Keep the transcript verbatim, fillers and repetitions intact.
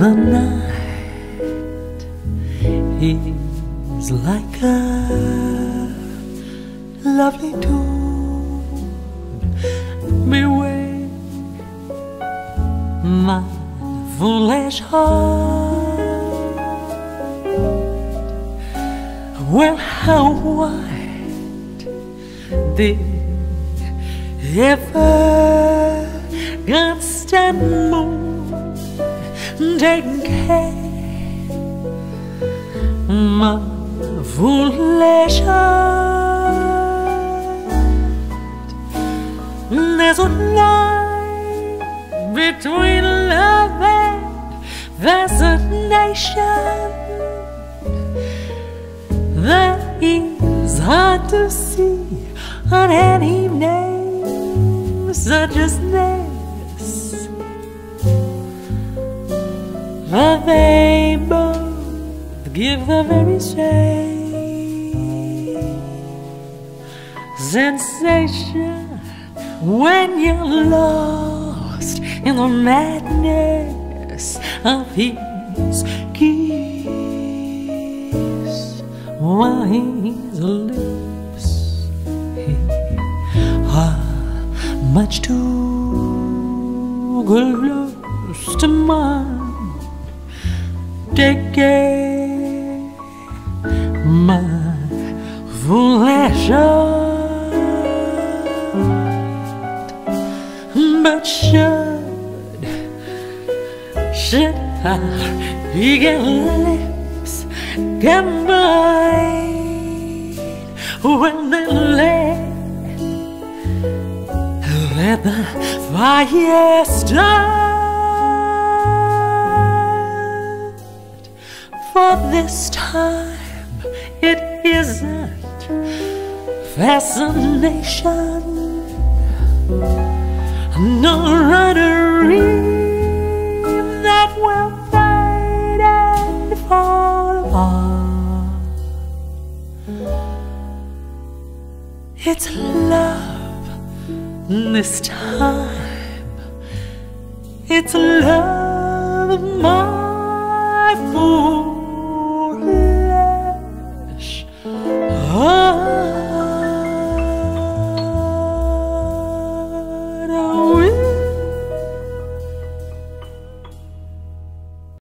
the night is like a lovely tune. Beware my foolish heart. Well, how wide did ever constant moon take care my foolish heart? There's a line between love and fascination that is hard to see on any evening such as this. But they both give the very same sensation when you're lost in the madness of his kiss. While his lips are much too close to mine. Take care, my foolish heart. But should, should our eager lips combine, well then let, let the fire start. For this time it isn't fascination, nor a dream that will fade and fall apart. It's love this time. It's love, my fool.